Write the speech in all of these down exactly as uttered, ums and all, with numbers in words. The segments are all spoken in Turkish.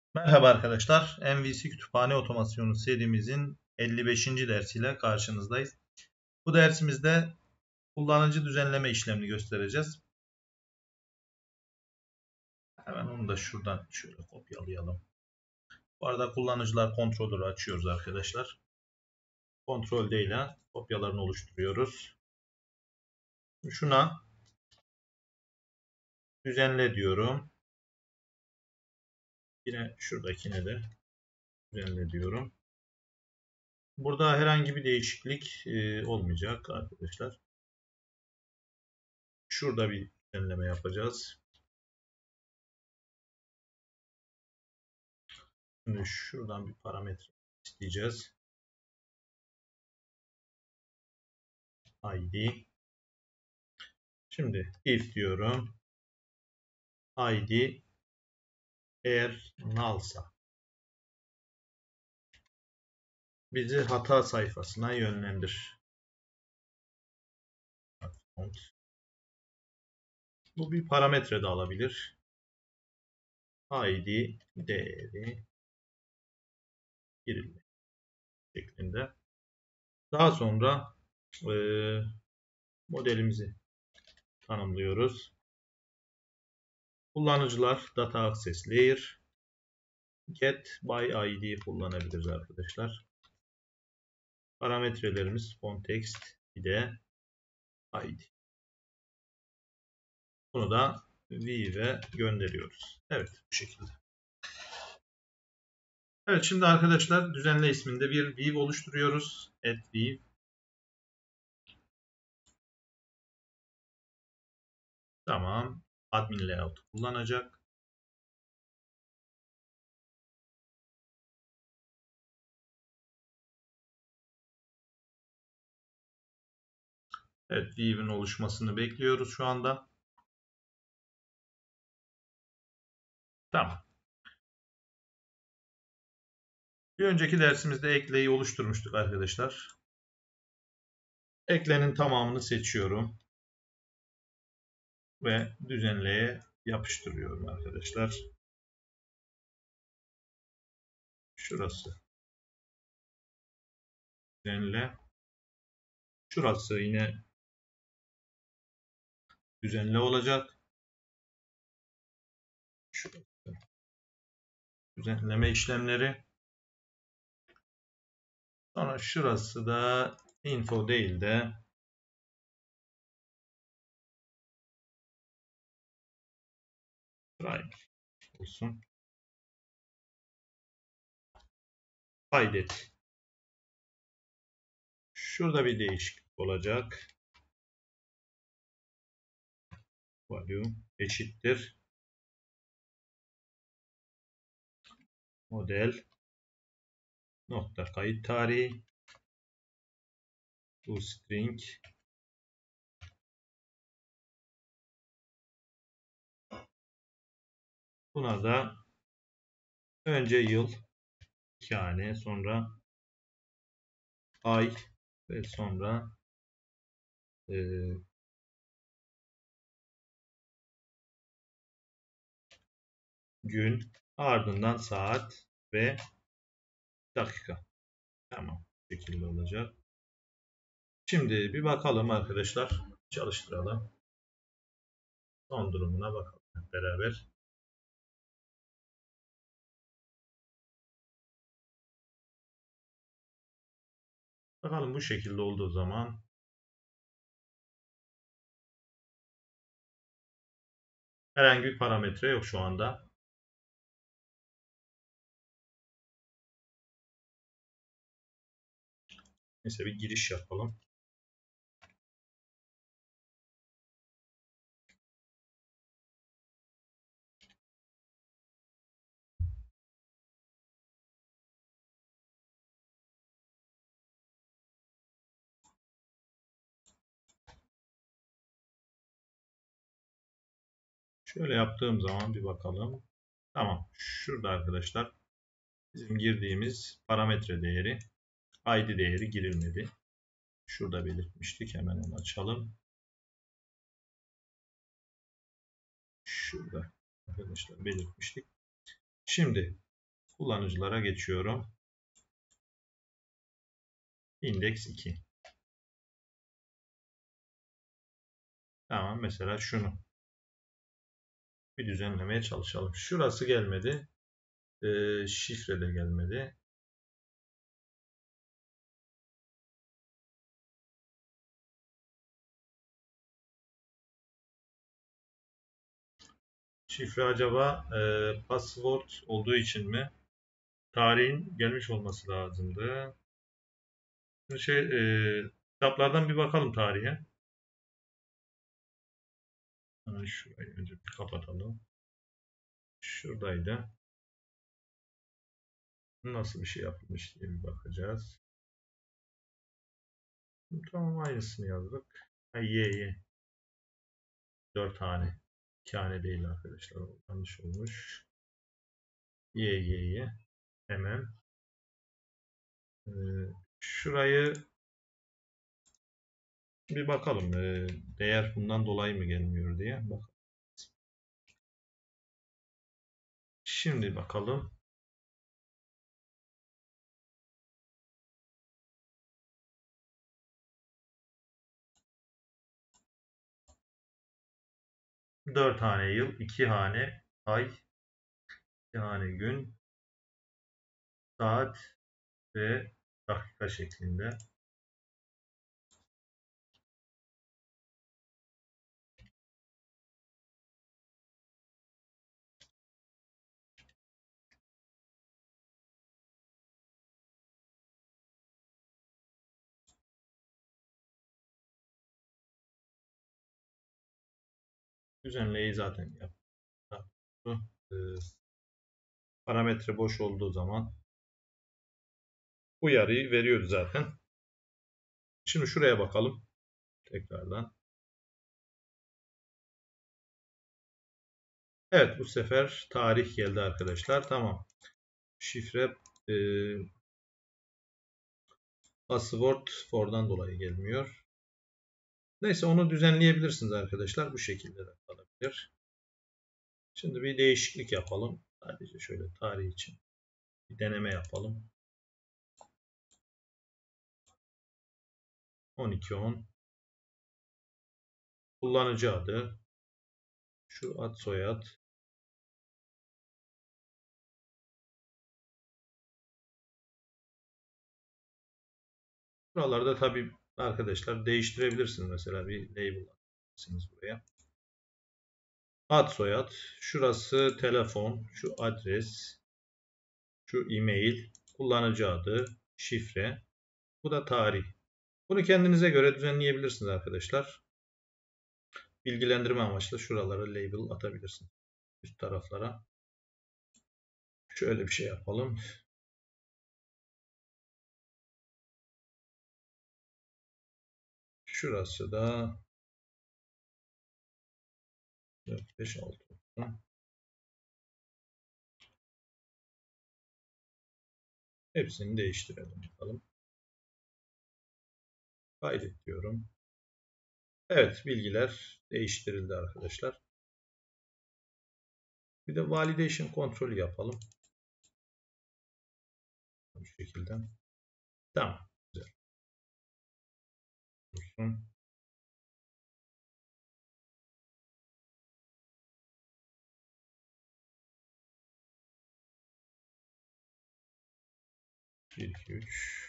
Merhaba arkadaşlar. M V C Kütüphane Otomasyonu serimizin elli beşinci dersiyle karşınızdayız. Bu dersimizde kullanıcı düzenleme işlemini göstereceğiz. Hemen onu da şuradan şöyle kopyalayalım. Bu arada kullanıcılar kontrolörü açıyoruz arkadaşlar. Kontrol ile kopyalarını oluşturuyoruz. Şuna düzenle diyorum. Yine şuradakine de düzenle diyorum. Burada herhangi bir değişiklik olmayacak arkadaşlar. Şurada bir düzenleme yapacağız. Şimdi şuradan bir parametre isteyeceğiz. I D. Şimdi if diyorum. I D eğer null'sa bizi hata sayfasına yönlendir. Bu bir parametre de alabilir. I D değeri girilme şeklinde. Daha sonra e, modelimizi tanımlıyoruz. Kullanıcılar data access layer get by I D kullanabiliriz arkadaşlar. Parametrelerimiz context bir de I D. Bunu da View'e gönderiyoruz. Evet, bu şekilde. Evet, şimdi arkadaşlar düzenle isminde bir view oluşturuyoruz. Add view. Tamam. Admin layout kullanacak. Evet, view'in oluşmasını bekliyoruz şu anda. Tamam. Bir önceki dersimizde ekleyi oluşturmuştuk arkadaşlar. Eklenin tamamını seçiyorum. Ve düzenleye yapıştırıyorum arkadaşlar. Şurası. Düzenle. Şurası yine düzenle olacak. Şurası. Düzenleme işlemleri. Sonra şurası da info değil de primer olsun. Kaydet. Şurada bir değişiklik olacak. Value eşittir. Model nokta kayıt tarihi bu string buna da önce yıl iki hane, sonra ay ve sonra e, gün, ardından saat ve dakika. Tamam, bu şekilde olacak. Şimdi bir bakalım arkadaşlar, çalıştıralım. Son durumuna bakalım hep beraber. Bakalım bu şekilde olduğu zaman herhangi bir parametre yok şu anda. Neyse bir giriş yapalım. Şöyle yaptığım zaman bir bakalım. Tamam. Şurada arkadaşlar bizim girdiğimiz parametre değeri I D değeri girilmedi. Şurada belirtmiştik. Hemen onu açalım. Şurada arkadaşlar belirtmiştik. Şimdi Kullanıcılara geçiyorum. Index iki. Tamam, mesela şunu bir düzenlemeye çalışalım. Şurası gelmedi. Ee, şifre de gelmedi. Şifre acaba e, password olduğu için mi? Tarihin gelmiş olması lazımdı. Şey, e, kitaplardan bir bakalım tarihe. Ha, şurayı önce bir kapatalım. Şuradaydı. Nasıl bir şey yapılmış diye bir bakacağız. Tamam, aynısını yazdık. Ha, ye ye. dört hane. iki hane değil arkadaşlar. Yanlış olmuş. Ye ye ye. Hemen. Ee, şurayı bir bakalım. Ee, değer bundan dolayı mı gelmiyor diye. Bak. Şimdi bakalım. dört hane yıl, iki hane ay, iki hane gün, saat ve dakika şeklinde. Düzenleyi zaten yaptık. Ee, parametre boş olduğu zaman uyarıyı veriyordu zaten. Şimdi şuraya bakalım tekrardan. Evet, bu sefer tarih geldi arkadaşlar. Tamam. Şifre e, password for'dan dolayı gelmiyor. Neyse, onu düzenleyebilirsiniz arkadaşlar. Bu şekilde de kalabilir. Şimdi bir değişiklik yapalım. Sadece şöyle tarih için bir deneme yapalım. on iki on kullanıcı adı, şu ad soyad, buralarda tabi arkadaşlar değiştirebilirsiniz. Mesela bir label atarsınız buraya. Ad soyad, şurası telefon, şu adres, şu e-mail, kullanıcı adı, şifre, bu da tarih. Bunu kendinize göre düzenleyebilirsiniz arkadaşlar. Bilgilendirme amaçlı şuralara label atabilirsiniz. Üst taraflara. Şöyle bir şey yapalım. Şurası da dört beş altı. Hepsini değiştirelim bakalım. Kaydet diyorum. Evet, bilgiler değiştirildi arkadaşlar. Bir de validation kontrolü yapalım. Bu şekilde. Tamam. Güzel. Dursun. bir iki üç.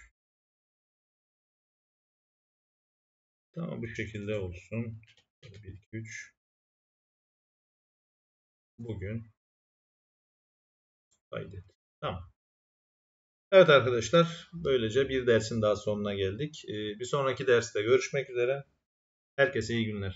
Tamam, bu şekilde olsun. bir iki üç. Bugün kaydet. Tamam. Evet arkadaşlar, böylece bir dersin daha sonuna geldik. Bir sonraki derste görüşmek üzere. Herkese iyi günler.